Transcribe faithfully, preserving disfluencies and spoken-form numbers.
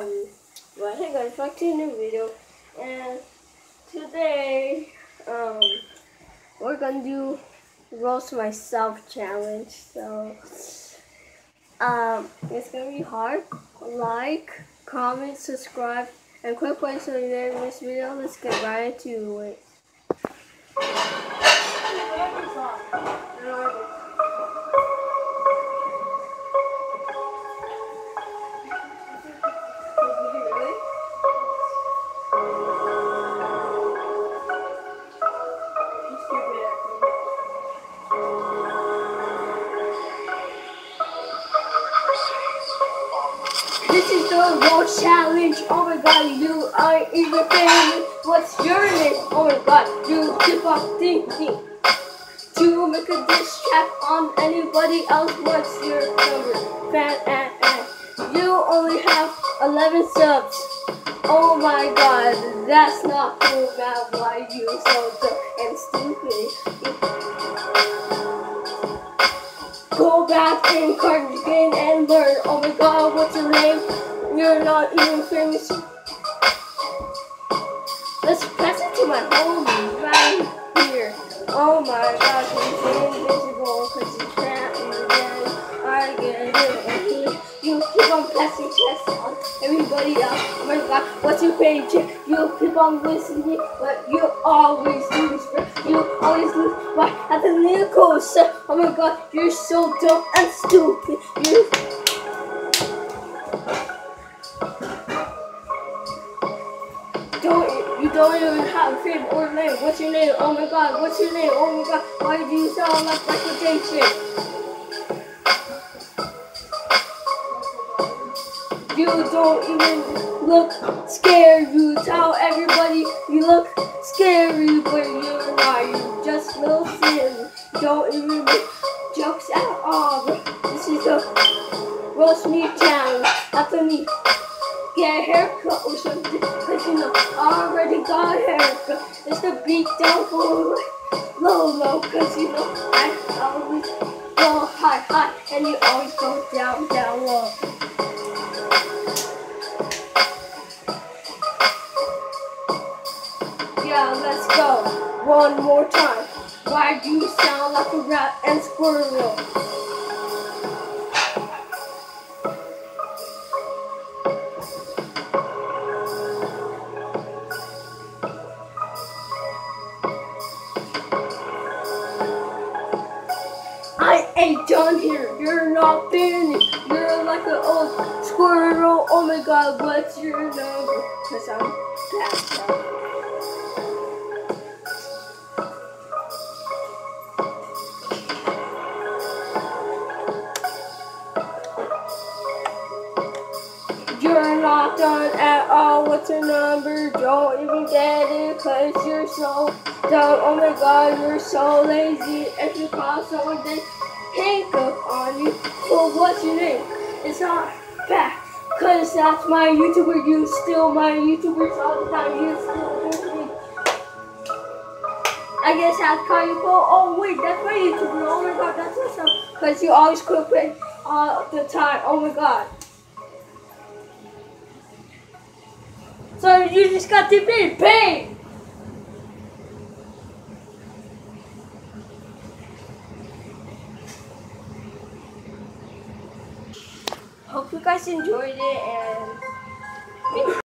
Um, but hey guys, back to a new video, and today, um, we're gonna do roast myself challenge. So, um, it's gonna be hard. Like, comment, subscribe, and quick way so you never miss video. Let's get right into it. This is the roast challenge. Oh my god, you are even famous. What's your name? Oh my god, you keep on thinking to make a diss track on anybody else. What's your number? Fan and and you only have eleven subs. Oh my god, that's not cool, man. Why you so dumb and stupid? Go back in cardigan and learn. Oh my god, what's your name? You're not even famous. Let's press it to my homie right here. Oh my god, he's invisible because he can't even I get it. And he, you keep on passing tests on everybody else. Oh my god, what's your paycheck? You keep on listening, but you always lose. You always lose. Why at the Nichols? Oh my god, you're so dumb and stupid. You don't you don't even have a favorite or name. What's your name? Oh my god, what's your name? Oh my god, why do you sound like Michael Jackson? You don't even look scared. You tell everybody you look scary, but you're not. You're just little silly. You don't even make jokes at all. This is a roast me challenge. After me get a haircut or something, cause you know I already got a haircut. It's the beat down for low low, cause you know I always go high high and you always go down down low. Yeah, let's go. One more time. Why do you sound like a rat and squirrel? I ain't done here. You're not finished. You're like an old squirrel. Oh my god, what's your number? Cause I'm passed out. You're not done at all. What's your number? Don't even get it, cause you're so dumb. Oh my god, you're so lazy. If you call someone, they handcuff on you. Well, what's your name? It's not back, cause that's my YouTuber. You steal my YouTubers all the time. You steal me. I guess I have to call you. Oh wait, that's my YouTuber. Oh my god, that's awesome. Cause you always quit playing all the time. Oh my god. So you just got defeated, bang! Hope you guys enjoyed it, and